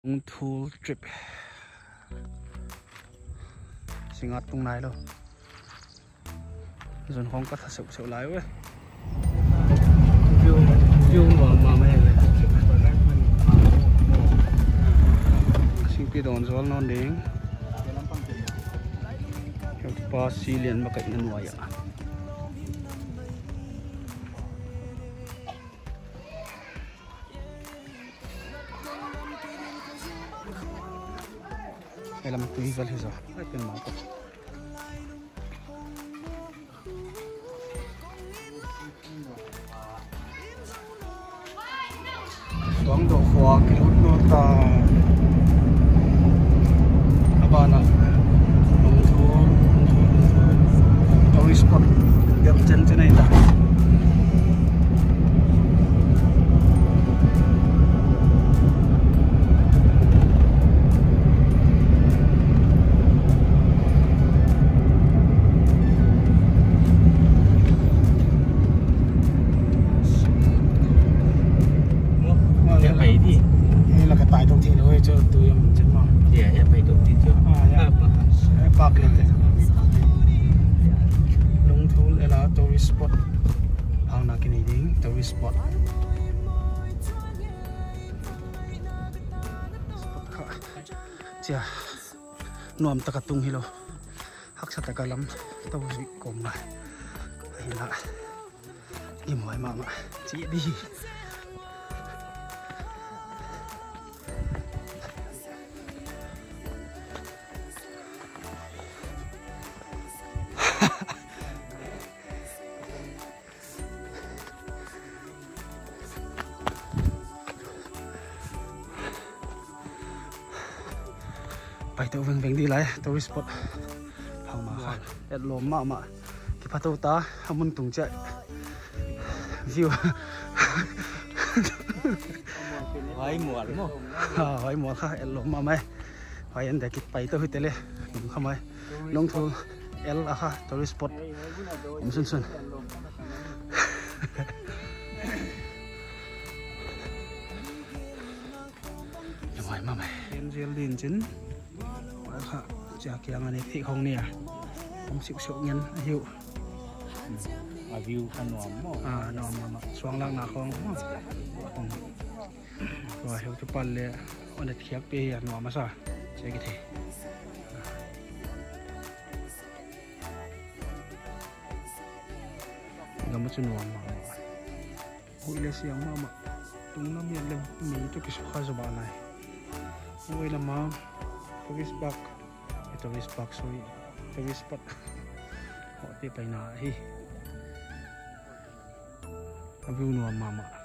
Tool trip singat tung này đâu dần không có thật sự lái ơi view mà mày xin pi đòn gió non đến theo ba xi liền mà cạnh ngân ngoài ạ đây là một túi vật rồi đâyเป็นmáu toang do khwa ki lut no ta abana nong thu tourist spot gam chen chen này ta spot ang nakinig tourist spot chia nuam takatung hilo hak sa tagalam tawri kom na ayna imoy mama chi diไปตัวเวงดีเลยตัวสปอตเอามาค่ะเอ็ดลมมาที่พัทตาทำมันตุงใจวิวไว้หมวดมั้งไว้หมวดค่ะเอ็ดลมมาไหมไว้อันเด็กไปตัวหิตเลยหนุ่มเข้ามาลงทุนเอ็ดอะค่ะตัวสปอตผมสุนยังไงมาไหมเรียนดินจินค่ะจากอย่างอันนี้ที่ของเนี่ยผมสิบสองเงินหิววิวขนมนอมมาสว่างล่างหน้าของว่าหิวจะปั่นเลยอันนี้เขียบไปหนอมมาซะใช่กี่ทีเรามาจุนวมมาคุยเลยเสียงมาตรงน้ำเย็นเลยมีตุกิสุขสบายเลยโอ้ยละมาtourist spot tourist spot sorry tourist spot họ điไปไหนวิวนัวมา